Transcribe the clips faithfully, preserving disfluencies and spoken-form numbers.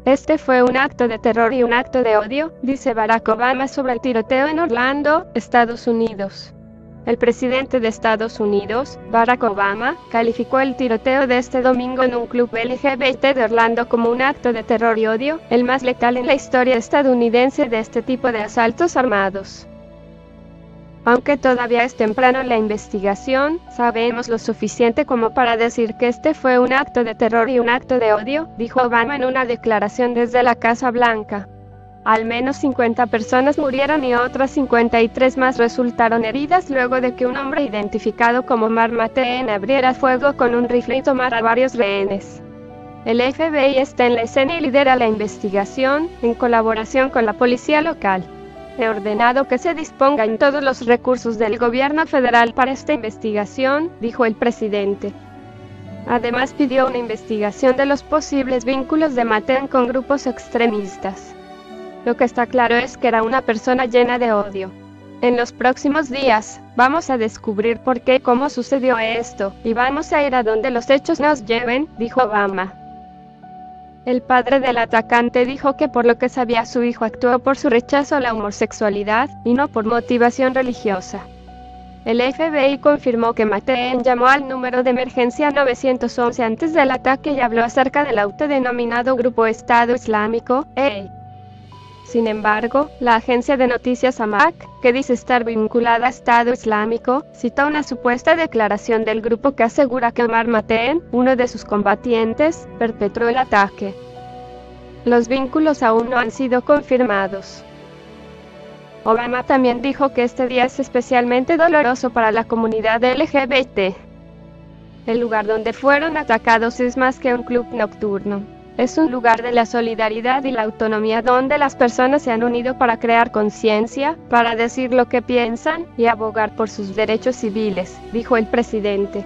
Este fue un acto de terror y un acto de odio, dice Barack Obama sobre el tiroteo en Orlando, Estados Unidos. El presidente de Estados Unidos, Barack Obama, calificó el tiroteo de este domingo en un club L G B T de Orlando como un acto de terror y odio, el más letal en la historia estadounidense de este tipo de asaltos armados. Aunque todavía es temprano en la investigación, sabemos lo suficiente como para decir que este fue un acto de terror y un acto de odio, dijo Obama en una declaración desde la Casa Blanca. Al menos cincuenta personas murieron y otras cincuenta y tres más resultaron heridas luego de que un hombre identificado como Omar Mateen abriera fuego con un rifle y tomara varios rehenes. El F B I está en la escena y lidera la investigación, en colaboración con la policía local. He ordenado que se dispongan todos los recursos del gobierno federal para esta investigación, dijo el presidente. Además pidió una investigación de los posibles vínculos de Mateen con grupos extremistas. Lo que está claro es que era una persona llena de odio. En los próximos días, vamos a descubrir por qué y cómo sucedió esto, y vamos a ir a donde los hechos nos lleven, dijo Obama. El padre del atacante dijo que por lo que sabía su hijo actuó por su rechazo a la homosexualidad, y no por motivación religiosa. El F B I confirmó que Mateen llamó al número de emergencia nueve once antes del ataque y habló acerca del autodenominado Grupo Estado Islámico, E I. Sin embargo, la agencia de noticias Amaq, que dice estar vinculada a Estado Islámico, citó una supuesta declaración del grupo que asegura que Omar Mateen, uno de sus combatientes, perpetró el ataque. Los vínculos aún no han sido confirmados. Obama también dijo que este día es especialmente doloroso para la comunidad L G B T. El lugar donde fueron atacados es más que un club nocturno. Es un lugar de la solidaridad y la autonomía donde las personas se han unido para crear conciencia, para decir lo que piensan y abogar por sus derechos civiles, dijo el presidente.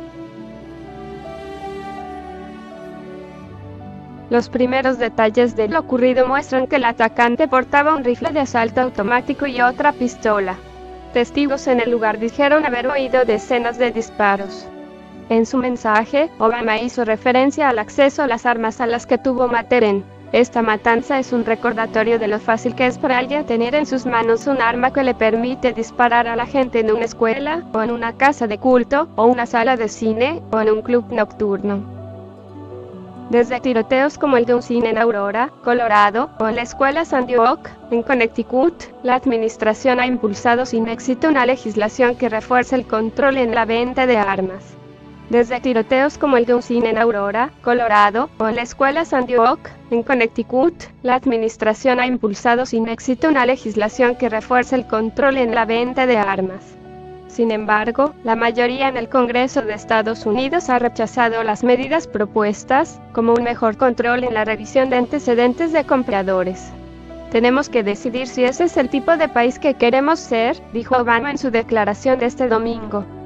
Los primeros detalles de lo ocurrido muestran que el atacante portaba un rifle de asalto automático y otra pistola. Testigos en el lugar dijeron haber oído decenas de disparos. En su mensaje, Obama hizo referencia al acceso a las armas a las que tuvo Mateen. Esta matanza es un recordatorio de lo fácil que es para alguien tener en sus manos un arma que le permite disparar a la gente en una escuela, o en una casa de culto, o una sala de cine, o en un club nocturno. Desde tiroteos como el de un cine en Aurora, Colorado, o en la escuela Sandy Hook, en Connecticut, la administración ha impulsado sin éxito una legislación que refuerce el control en la venta de armas. Desde tiroteos como el de un cine en Aurora, Colorado, o en la escuela Sandy Hook, en Connecticut, la administración ha impulsado sin éxito una legislación que refuerce el control en la venta de armas. Sin embargo, la mayoría en el Congreso de Estados Unidos ha rechazado las medidas propuestas, como un mejor control en la revisión de antecedentes de compradores. Tenemos que decidir si ese es el tipo de país que queremos ser, dijo Obama en su declaración de este domingo.